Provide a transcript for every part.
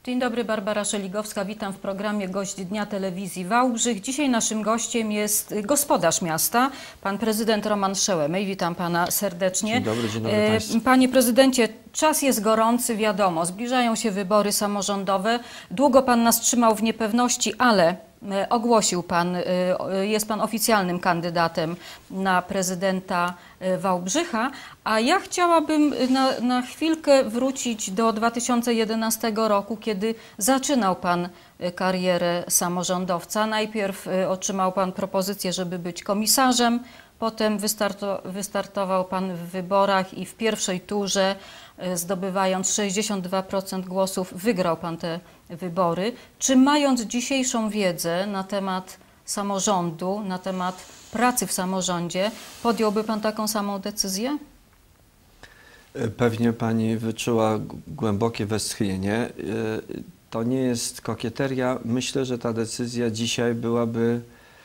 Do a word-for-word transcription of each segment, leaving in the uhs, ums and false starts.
Dzień dobry, Barbara Szeligowska. Witam w programie Gość Dnia Telewizji Wałbrzych. Dzisiaj naszym gościem jest gospodarz miasta, pan prezydent Roman Szełemej. Witam pana serdecznie. Dzień dobry, dzień dobry państwu. Panie prezydencie, czas jest gorący, wiadomo, zbliżają się wybory samorządowe. Długo pan nas trzymał w niepewności, ale ogłosił pan, jest pan oficjalnym kandydatem na prezydenta Wałbrzycha, a ja chciałabym na, na chwilkę wrócić do dwa tysiące jedenastego roku, kiedy zaczynał pan karierę samorządowca. Najpierw otrzymał pan propozycję, żeby być komisarzem, potem wystarto, wystartował pan w wyborach i w pierwszej turze, zdobywając sześćdziesiąt dwa procent głosów, wygrał pan te wybory. Czy mając dzisiejszą wiedzę na temat samorządu, na temat pracy w samorządzie, podjąłby pan taką samą decyzję? Pewnie pani wyczuła głębokie westchnienie. To nie jest kokieteria. Myślę, że ta decyzja dzisiaj byłaby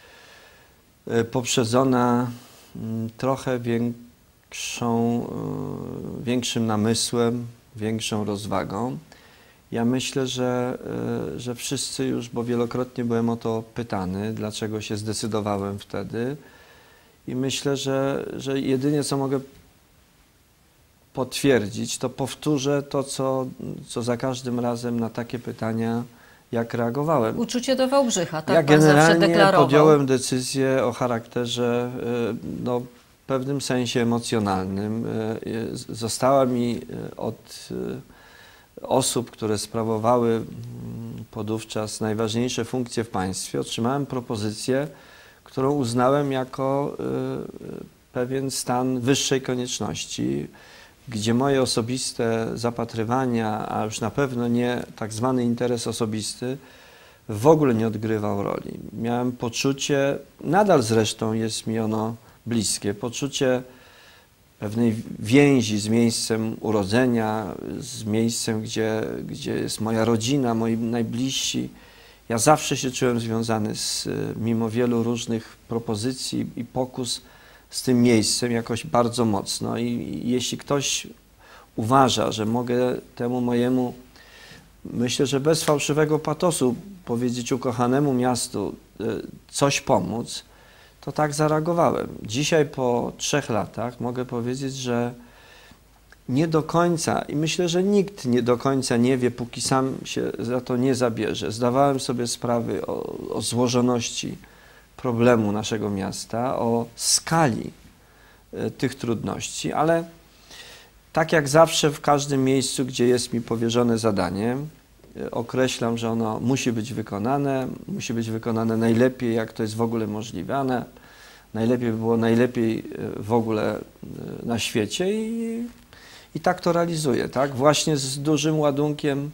poprzedzona trochę większą, większym namysłem, większą rozwagą. Ja myślę, że, że wszyscy już, bo wielokrotnie byłem o to pytany, dlaczego się zdecydowałem wtedy. I myślę, że, że jedynie co mogę potwierdzić, to powtórzę to, co, co za każdym razem na takie pytania, jak reagowałem. Uczucie do Wałbrzycha, tak ja pan zawsze deklarował. generalnie podjąłem decyzję o charakterze no, w pewnym sensie emocjonalnym. Została mi od osób, które sprawowały podówczas najważniejsze funkcje w państwie, otrzymałem propozycję, którą uznałem jako pewien stan wyższej konieczności, gdzie moje osobiste zapatrywania, a już na pewno nie tak zwany interes osobisty, w ogóle nie odgrywał roli. Miałem poczucie, nadal zresztą jest mi ono bliskie, poczucie pewnej więzi z miejscem urodzenia, z miejscem, gdzie, gdzie jest moja rodzina, moi najbliżsi. Ja zawsze się czułem związany z, mimo wielu różnych propozycji i pokus, z tym miejscem jakoś bardzo mocno. I, i jeśli ktoś uważa, że mogę temu mojemu, myślę, że bez fałszywego patosu powiedzieć ukochanemu miastu coś pomóc, to tak zareagowałem. Dzisiaj po trzech latach mogę powiedzieć, że nie do końca, i myślę, że nikt nie do końca nie wie, póki sam się za to nie zabierze. Zdawałem sobie sprawy o, o złożoności problemu naszego miasta, o skali y, tych trudności, ale tak jak zawsze w każdym miejscu, gdzie jest mi powierzone zadanie, y, określam, że ono musi być wykonane, musi być wykonane najlepiej, jak to jest w ogóle możliwe, najlepiej by było najlepiej y, w ogóle y, na świecie i, i tak to realizuję, tak? Właśnie z dużym ładunkiem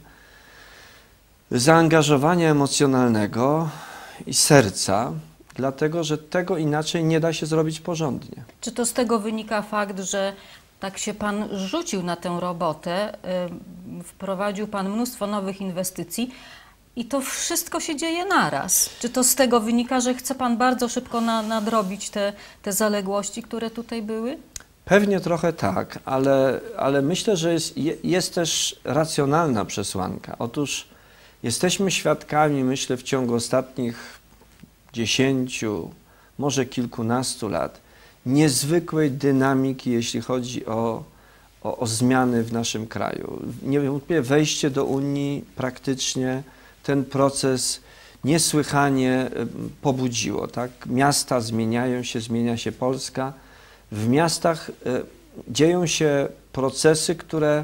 zaangażowania emocjonalnego i serca, dlatego że tego inaczej nie da się zrobić porządnie. Czy to z tego wynika fakt, że tak się pan rzucił na tę robotę, yy, wprowadził pan mnóstwo nowych inwestycji i to wszystko się dzieje naraz? Czy to z tego wynika, że chce pan bardzo szybko na, nadrobić te, te zaległości, które tutaj były? Pewnie trochę tak, ale, ale myślę, że jest, jest też racjonalna przesłanka. Otóż jesteśmy świadkami, myślę, w ciągu ostatnich dziesięciu, może kilkunastu lat niezwykłej dynamiki, jeśli chodzi o, o, o zmiany w naszym kraju. Niewątpliwie wejście do Unii praktycznie ten proces niesłychanie pobudziło. Tak? Miasta zmieniają się, zmienia się Polska. W miastach dzieją się procesy, które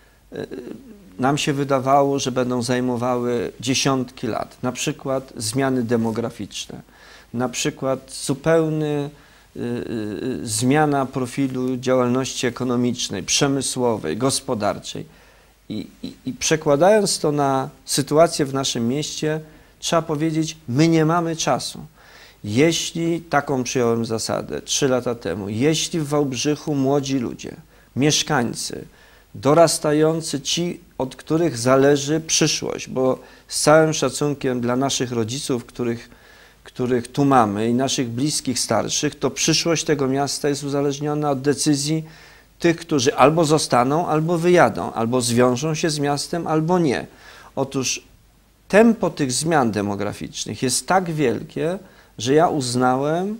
nam się wydawało, że będą zajmowały dziesiątki lat. Na przykład zmiany demograficzne, na przykład zupełny y, y, zmiana profilu działalności ekonomicznej, przemysłowej, gospodarczej. I, i, I przekładając to na sytuację w naszym mieście, trzeba powiedzieć, my nie mamy czasu. Jeśli, taką przyjąłem zasadę trzy lata temu, jeśli w Wałbrzychu młodzi ludzie, mieszkańcy, dorastający, ci, od których zależy przyszłość, bo z całym szacunkiem dla naszych rodziców, których, których tu mamy i naszych bliskich, starszych, to przyszłość tego miasta jest uzależniona od decyzji tych, którzy albo zostaną, albo wyjadą, albo zwiążą się z miastem, albo nie. Otóż tempo tych zmian demograficznych jest tak wielkie, że ja uznałem,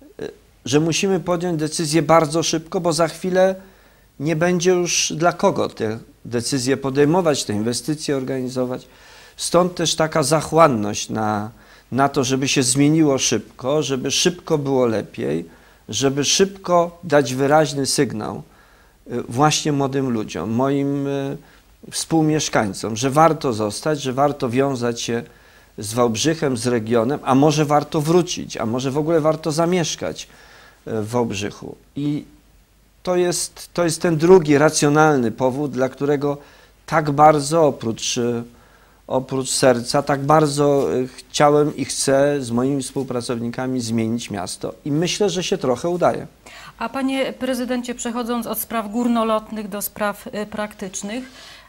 że musimy podjąć decyzję bardzo szybko, bo za chwilę nie będzie już dla kogo te decyzje podejmować, te inwestycje organizować. Stąd też taka zachłanność na, na to, żeby się zmieniło szybko, żeby szybko było lepiej, żeby szybko dać wyraźny sygnał właśnie młodym ludziom, moim współmieszkańcom, że warto zostać, że warto wiązać się z Wałbrzychem, z regionem, a może warto wrócić, a może w ogóle warto zamieszkać w Wałbrzychu. I to jest, to jest ten drugi racjonalny powód, dla którego tak bardzo oprócz, oprócz serca, tak bardzo chciałem i chcę z moimi współpracownikami zmienić miasto. I myślę, że się trochę udaje. A panie prezydencie, przechodząc od spraw górnolotnych do spraw praktycznych,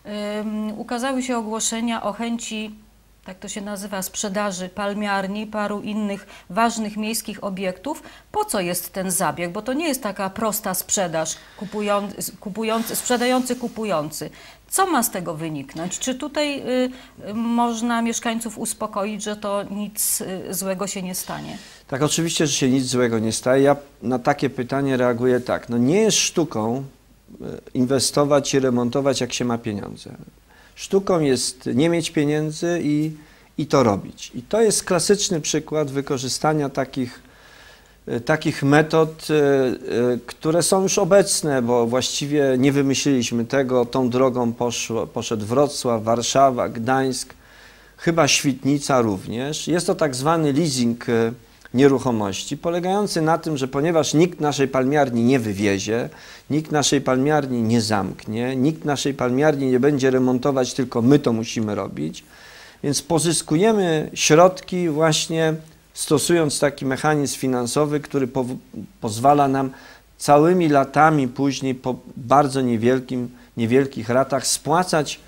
um, ukazały się ogłoszenia o chęci, tak to się nazywa, sprzedaży palmiarni, paru innych ważnych miejskich obiektów. Po co jest ten zabieg? Bo to nie jest taka prosta sprzedaż, kupujący, kupujący, sprzedający, kupujący. Co ma z tego wyniknąć? Czy tutaj y, można mieszkańców uspokoić, że to nic y, złego się nie stanie? Tak, oczywiście, że się nic złego nie staje. Ja na takie pytanie reaguję tak. No nie jest sztuką inwestować i remontować, jak się ma pieniądze. Sztuką jest nie mieć pieniędzy i, i to robić. I to jest klasyczny przykład wykorzystania takich, takich metod, które są już obecne, bo właściwie nie wymyśliliśmy tego. Tą drogą poszło, poszedł Wrocław, Warszawa, Gdańsk, chyba Świdnica również. Jest to tak zwany leasing nieruchomości, polegający na tym, że ponieważ nikt naszej palmiarni nie wywiezie, nikt naszej palmiarni nie zamknie, nikt naszej palmiarni nie będzie remontować, tylko my to musimy robić, więc pozyskujemy środki właśnie stosując taki mechanizm finansowy, który po, pozwala nam całymi latami później po bardzo niewielkim, niewielkich ratach spłacać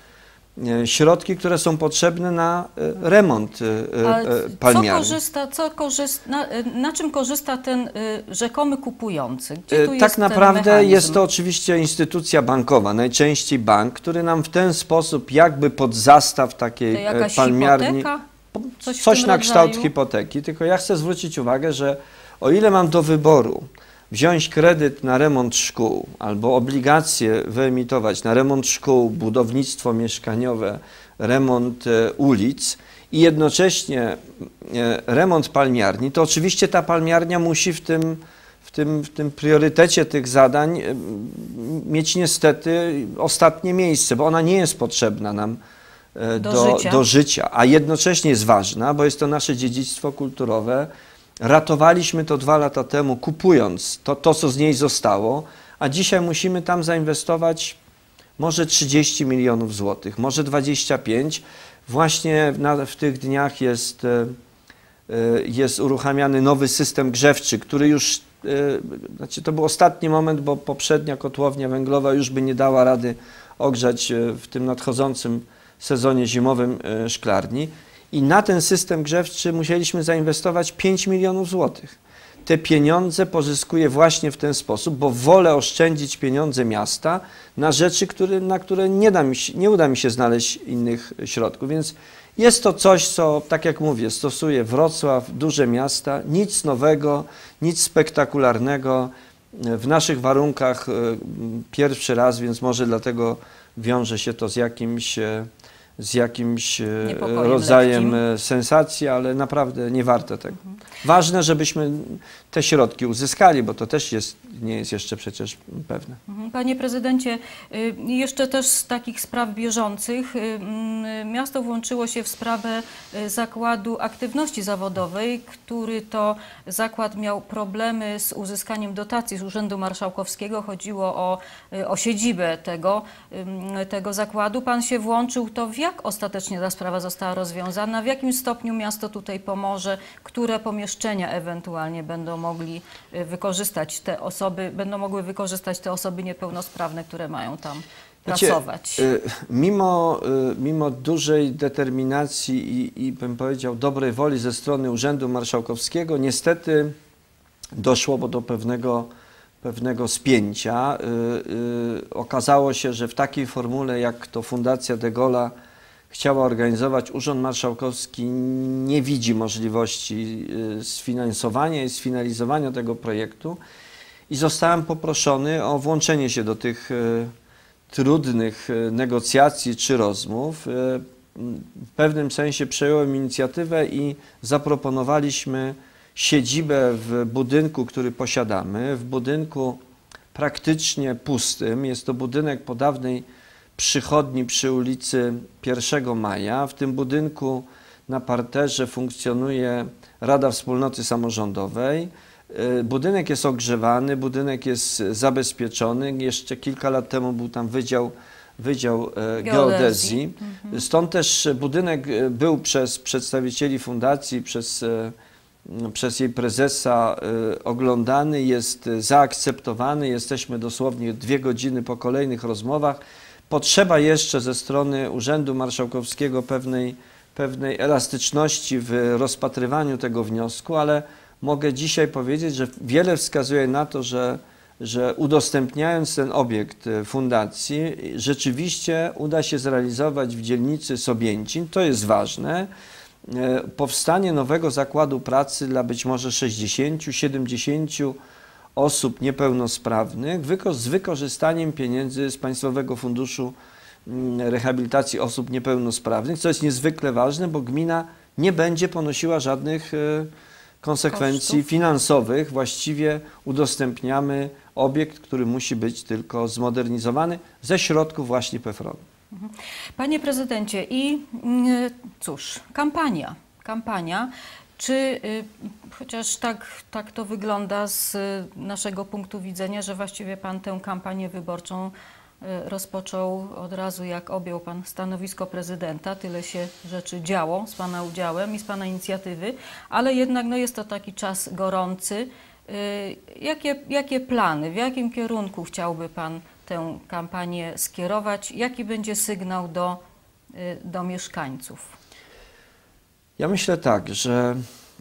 środki, które są potrzebne na remont palmiarni. Co korzysta, co korzysta, na, na czym korzysta ten rzekomy kupujący? Gdzie tu tak jest naprawdę ten mechanizm? Jest to oczywiście instytucja bankowa, najczęściej bank, który nam w ten sposób jakby pod zastaw takiej to jakaś palmiarni, hipoteka? Coś, coś na rodzaju? kształt hipoteki, tylko ja chcę zwrócić uwagę, że o ile mam do wyboru wziąć kredyt na remont szkół albo obligacje wyemitować na remont szkół, budownictwo mieszkaniowe, remont e, ulic i jednocześnie e, remont palmiarni, to oczywiście ta palmiarnia musi w tym, w tym, w tym priorytecie tych zadań e, mieć niestety ostatnie miejsce, bo ona nie jest potrzebna nam e, do, do, życia. do życia, a jednocześnie jest ważna, bo jest to nasze dziedzictwo kulturowe. Ratowaliśmy to dwa lata temu, kupując to, to, co z niej zostało, a dzisiaj musimy tam zainwestować może trzydzieści milionów złotych, może dwadzieścia pięć. Właśnie na, w tych dniach jest, jest uruchamiany nowy system grzewczy, który już, znaczy to był ostatni moment, bo poprzednia kotłownia węglowa już by nie dała rady ogrzać w tym nadchodzącym sezonie zimowym szklarni. I na ten system grzewczy musieliśmy zainwestować pięć milionów złotych. Te pieniądze pozyskuję właśnie w ten sposób, bo wolę oszczędzić pieniądze miasta na rzeczy, które, na które nie, da mi się, nie uda mi się znaleźć innych środków. Więc jest to coś, co, tak jak mówię, stosuje Wrocław, duże miasta, nic nowego, nic spektakularnego. W naszych warunkach pierwszy raz, więc może dlatego wiąże się to z jakimś z jakimś Niepokojem rodzajem lekkim. sensacji, ale naprawdę nie warte tego. Mhm. Ważne, żebyśmy te środki uzyskali, bo to też jest, nie jest jeszcze przecież pewne. Panie prezydencie, jeszcze też z takich spraw bieżących, miasto włączyło się w sprawę Zakładu Aktywności Zawodowej, który to zakład miał problemy z uzyskaniem dotacji z Urzędu Marszałkowskiego. Chodziło o, o siedzibę tego, tego zakładu. Pan się włączył, to w jak ostatecznie ta sprawa została rozwiązana? W jakim stopniu miasto tutaj pomoże? Które pomieszczenia ewentualnie będą mogli wykorzystać te osoby, będą mogły wykorzystać te osoby niepełnosprawne, które mają tam pracować? Wiecie, mimo, mimo dużej determinacji i, i bym powiedział dobrej woli ze strony Urzędu Marszałkowskiego, niestety doszło do pewnego, pewnego spięcia. Okazało się, że w takiej formule, jak to Fundacja de Gaulle'a chciała organizować. Urząd Marszałkowski nie widzi możliwości sfinansowania i sfinalizowania tego projektu i zostałem poproszony o włączenie się do tych trudnych negocjacji czy rozmów. W pewnym sensie przejąłem inicjatywę i zaproponowaliśmy siedzibę w budynku, który posiadamy, w budynku praktycznie pustym. Jest to budynek po dawnej przychodni przy ulicy pierwszego maja. W tym budynku na parterze funkcjonuje Rada Wspólnoty Samorządowej. Budynek jest ogrzewany, budynek jest zabezpieczony. Jeszcze kilka lat temu był tam wydział, wydział geodezji. Mhm. Stąd też budynek był przez przedstawicieli fundacji, przez, przez jej prezesa oglądany, jest zaakceptowany. Jesteśmy dosłownie dwie godziny po kolejnych rozmowach. Potrzeba jeszcze ze strony Urzędu Marszałkowskiego pewnej, pewnej elastyczności w rozpatrywaniu tego wniosku, ale mogę dzisiaj powiedzieć, że wiele wskazuje na to, że, że udostępniając ten obiekt fundacji, rzeczywiście uda się zrealizować w dzielnicy Sobięcin. To jest ważne. Powstanie nowego zakładu pracy dla być może sześćdziesięciu, siedemdziesięciu osób niepełnosprawnych z wykorzystaniem pieniędzy z Państwowego Funduszu Rehabilitacji Osób Niepełnosprawnych, co jest niezwykle ważne, bo gmina nie będzie ponosiła żadnych konsekwencji kosztów finansowych. Właściwie udostępniamy obiekt, który musi być tylko zmodernizowany ze środków właśnie P F R O N. Panie prezydencie, i cóż, kampania, kampania. Czy, chociaż tak, tak to wygląda z naszego punktu widzenia, że właściwie Pan tę kampanię wyborczą rozpoczął od razu, jak objął Pan stanowisko prezydenta, tyle się rzeczy działo z Pana udziałem i z Pana inicjatywy, ale jednak no, jest to taki czas gorący. Jakie, jakie plany, w jakim kierunku chciałby Pan tę kampanię skierować? Jaki będzie sygnał do, do mieszkańców? Ja myślę tak, że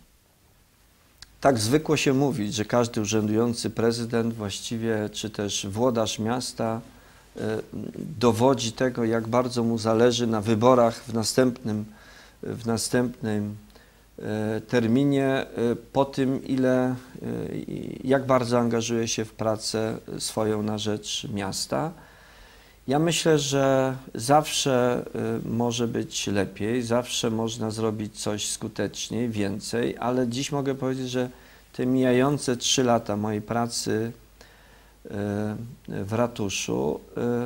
tak zwykło się mówić, że każdy urzędujący prezydent właściwie, czy też włodarz miasta dowodzi tego, jak bardzo mu zależy na wyborach w następnym, w następnym terminie, po tym, ile, jak bardzo angażuje się w pracę swoją na rzecz miasta. Ja myślę, że zawsze może być lepiej, zawsze można zrobić coś skuteczniej, więcej, ale dziś mogę powiedzieć, że te mijające trzy lata mojej pracy w ratuszu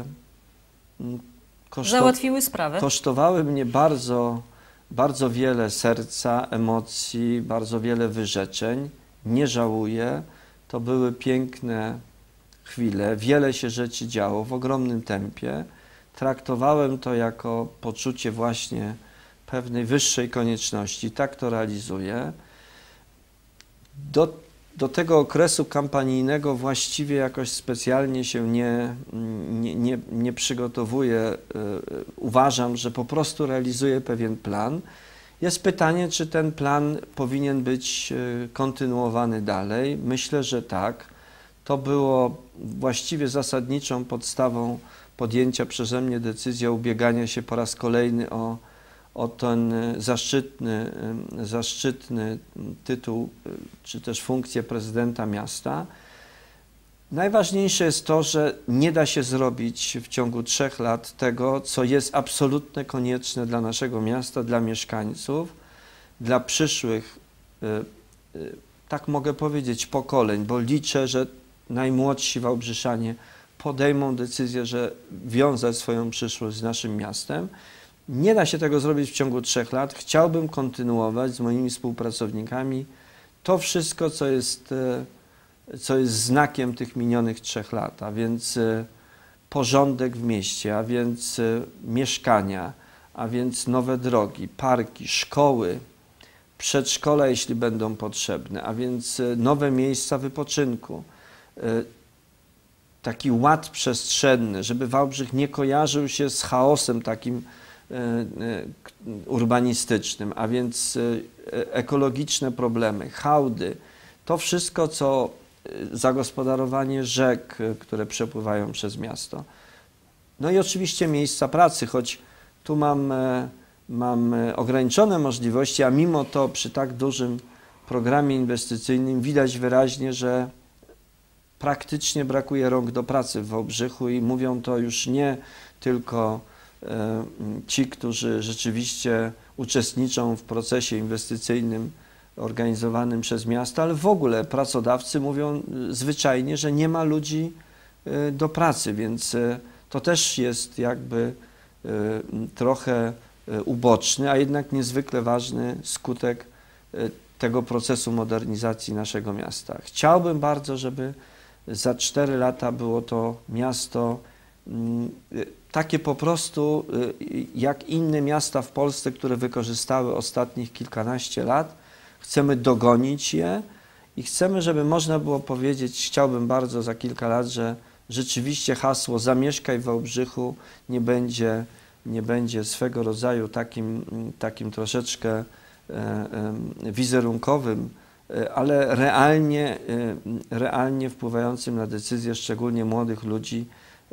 kosztow załatwiły sprawę. Kosztowały mnie bardzo, bardzo wiele serca, emocji, bardzo wiele wyrzeczeń. Nie żałuję. To były piękne chwile, wiele się rzeczy działo w ogromnym tempie. Traktowałem to jako poczucie właśnie pewnej wyższej konieczności. Tak to realizuję. Do, do tego okresu kampanijnego właściwie jakoś specjalnie się nie, nie, nie, nie przygotowuję. Uważam, że po prostu realizuję pewien plan. Jest pytanie, czy ten plan powinien być kontynuowany dalej. Myślę, że tak. To było właściwie zasadniczą podstawą podjęcia przeze mnie decyzji o ubiegania się po raz kolejny o, o ten zaszczytny, zaszczytny tytuł, czy też funkcję prezydenta miasta. Najważniejsze jest to, że nie da się zrobić w ciągu trzech lat tego, co jest absolutnie konieczne dla naszego miasta, dla mieszkańców, dla przyszłych, tak mogę powiedzieć, pokoleń, bo liczę, że najmłodsi Wałbrzyszanie podejmą decyzję, że wiązać swoją przyszłość z naszym miastem. Nie da się tego zrobić w ciągu trzech lat. Chciałbym kontynuować z moimi współpracownikami to wszystko, co jest, co jest znakiem tych minionych trzech lat, a więc porządek w mieście, a więc mieszkania, a więc nowe drogi, parki, szkoły, przedszkola, jeśli będą potrzebne, a więc nowe miejsca wypoczynku. Taki ład przestrzenny, żeby Wałbrzych nie kojarzył się z chaosem takim urbanistycznym, a więc ekologiczne problemy, hałdy, to wszystko, co zagospodarowanie rzek, które przepływają przez miasto. No i oczywiście miejsca pracy, choć tu mam, mam ograniczone możliwości, a mimo to przy tak dużym programie inwestycyjnym widać wyraźnie, że praktycznie brakuje rąk do pracy w Wałbrzychu i mówią to już nie tylko e, ci, którzy rzeczywiście uczestniczą w procesie inwestycyjnym organizowanym przez miasto, ale w ogóle pracodawcy mówią zwyczajnie, że nie ma ludzi e, do pracy, więc e, to też jest jakby e, trochę e, uboczny, a jednak niezwykle ważny skutek e, tego procesu modernizacji naszego miasta. Chciałbym bardzo, żeby za cztery lata było to miasto takie po prostu jak inne miasta w Polsce, które wykorzystały ostatnich kilkanaście lat. Chcemy dogonić je i chcemy, żeby można było powiedzieć, chciałbym bardzo za kilka lat, że rzeczywiście hasło "Zamieszkaj w Wałbrzychu" nie będzie, nie będzie swego rodzaju takim, takim troszeczkę wizerunkowym, ale realnie, realnie wpływającym na decyzje szczególnie młodych ludzi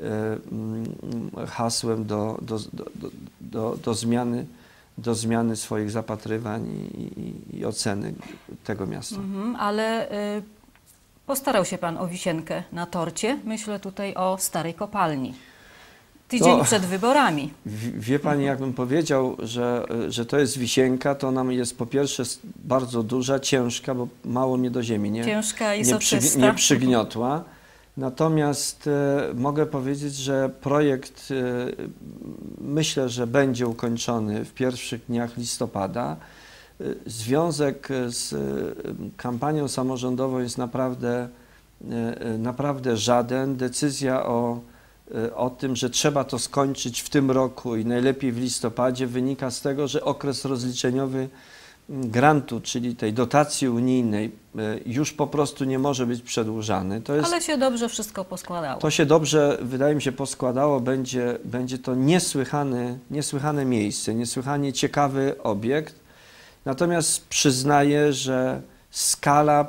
hasłem do, do, do, do, do, zmiany, do zmiany swoich zapatrywań i, i, i oceny tego miasta. Mhm, ale y, postarał się Pan o wisienkę na torcie. Myślę tutaj o Starej Kopalni. Tydzień to, przed wyborami. Wie Pani, jakbym powiedział, że, że to jest wisienka, to ona jest po pierwsze bardzo duża, ciężka, bo mało mnie do ziemi nie, ciężka i nie, przy, nie przygniotła. Natomiast e, mogę powiedzieć, że projekt e, myślę, że będzie ukończony w pierwszych dniach listopada. E, związek z e, kampanią samorządową jest naprawdę, e, naprawdę żaden. Decyzja o o tym, że trzeba to skończyć w tym roku i najlepiej w listopadzie, wynika z tego, że okres rozliczeniowy grantu, czyli tej dotacji unijnej, już po prostu nie może być przedłużany. To jest, ale się dobrze wszystko poskładało. To się dobrze, wydaje mi się, poskładało. Będzie, będzie to niesłychane, niesłychane miejsce, niesłychanie ciekawy obiekt. Natomiast przyznaję, że skala,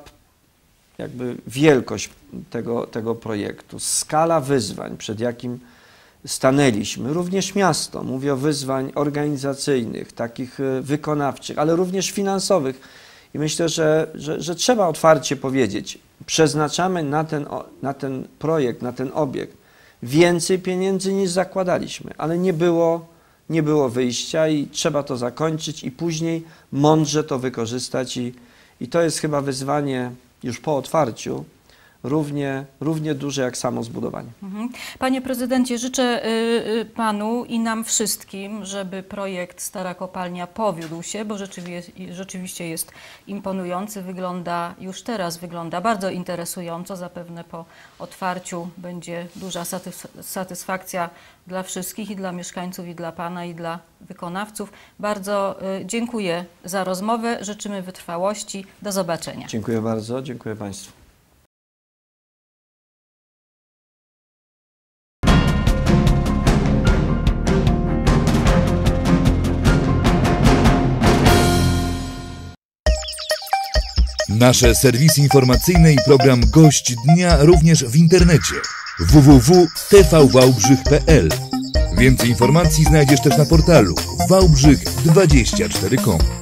jakby wielkość tego, tego projektu, skala wyzwań, przed jakim stanęliśmy, również miasto, mówię o wyzwań organizacyjnych, takich wykonawczych, ale również finansowych. I myślę, że, że, że trzeba otwarcie powiedzieć, przeznaczamy na ten, na ten projekt, na ten obiekt więcej pieniędzy niż zakładaliśmy, ale nie było, nie było wyjścia i trzeba to zakończyć i później mądrze to wykorzystać i, i to jest chyba wyzwanie już po otwarciu, równie, równie duże jak samo zbudowanie. Panie prezydencie, życzę y, panu i nam wszystkim, żeby projekt Stara Kopalnia powiódł się, bo rzeczywiście, rzeczywiście jest imponujący, wygląda już teraz, wygląda bardzo interesująco, zapewne po otwarciu będzie duża satys satysfakcja dla wszystkich, i dla mieszkańców, i dla pana, i dla wykonawców. Bardzo y, dziękuję za rozmowę, życzymy wytrwałości, do zobaczenia. Dziękuję bardzo, dziękuję państwu. Nasze serwisy informacyjne i program Gość Dnia również w internecie w w w kropka t v wałbrzych kropka p l. Więcej informacji znajdziesz też na portalu wałbrzych dwadzieścia cztery kropka com.